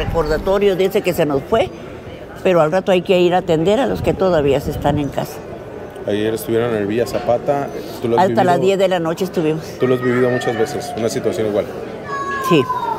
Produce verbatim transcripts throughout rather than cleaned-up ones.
recordatorio de ese que se nos fue, pero al rato hay que ir a atender a los que todavía se están en casa. Ayer estuvieron en el Villa Zapata. ¿Tú lo has Hasta vivido? las diez de la noche estuvimos. ¿Tú lo has vivido muchas veces, una situación igual? Sí.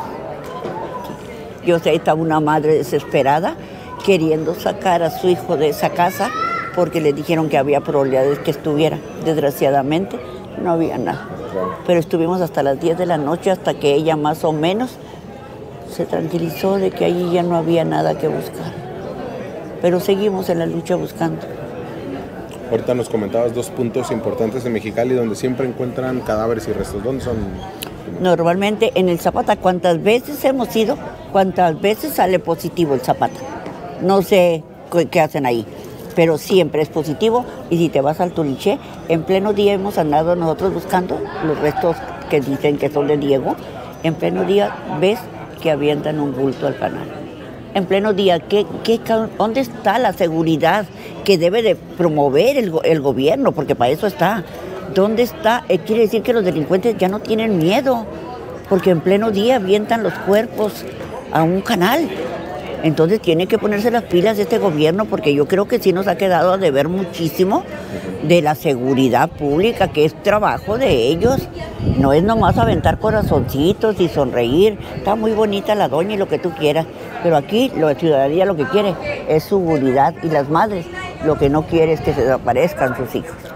Yo sé, estaba una madre desesperada queriendo sacar a su hijo de esa casa porque le dijeron que había probabilidades que estuviera. Desgraciadamente no había nada. Pero estuvimos hasta las diez de la noche, hasta que ella más o menos se tranquilizó de que allí ya no había nada que buscar. Pero seguimos en la lucha buscando. Ahorita nos comentabas dos puntos importantes en Mexicali donde siempre encuentran cadáveres y restos. ¿Dónde son? Normalmente en el Zapata, ¿cuántas veces hemos ido? ¿Cuántas veces sale positivo el Zapata? No sé qué hacen ahí, pero siempre es positivo. Y si te vas al Tuliché, en pleno día hemos andado nosotros buscando los restos que dicen que son de Diego. En pleno día ves que avientan un bulto al canal. En pleno día, ¿qué, qué, ¿dónde está la seguridad que debe de promover el, el gobierno? Porque para eso está. ¿Dónde está? Eh, quiere decir que los delincuentes ya no tienen miedo, porque en pleno día avientan los cuerpos a un canal. Entonces tiene que ponerse las pilas este gobierno, porque yo creo que sí nos ha quedado a deber muchísimo de la seguridad pública, que es trabajo de ellos. No es nomás aventar corazoncitos y sonreír. Está muy bonita la doña y lo que tú quieras, pero aquí la ciudadanía lo que quiere es seguridad, y las madres lo que no quiere es que se desaparezcan sus hijos.